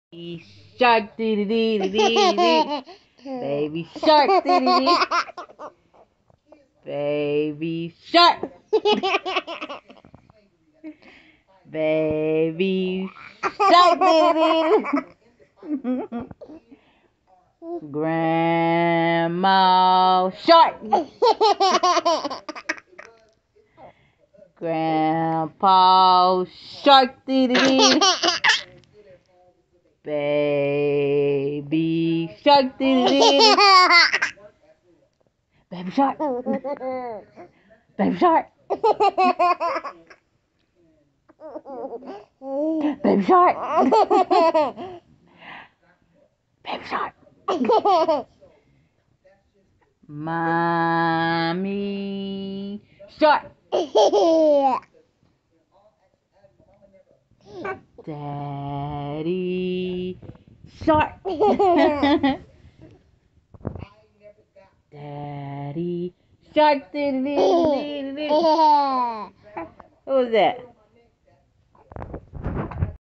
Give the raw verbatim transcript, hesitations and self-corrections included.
Baby shark dee dee dee dee dee dee. Baby shark dee dee dee. Baby shark. Baby shark dee dee dee. Grandma shark. Grandpa shark dee dee dee. Baby shark dee dee dee. Baby shark. Baby shark. Baby shark. Baby shark. Mommy shark. Daddy shark. Daddy shark. Who was that?